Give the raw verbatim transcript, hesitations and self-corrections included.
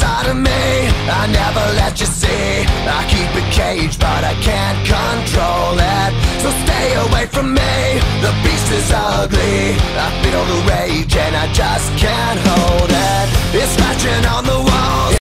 inside of me, I never let you see. I keep it caged, but I can't control it. So stay away from me, the beast is ugly. I feel the rage and I just can't hold it. It's scratching on the wall.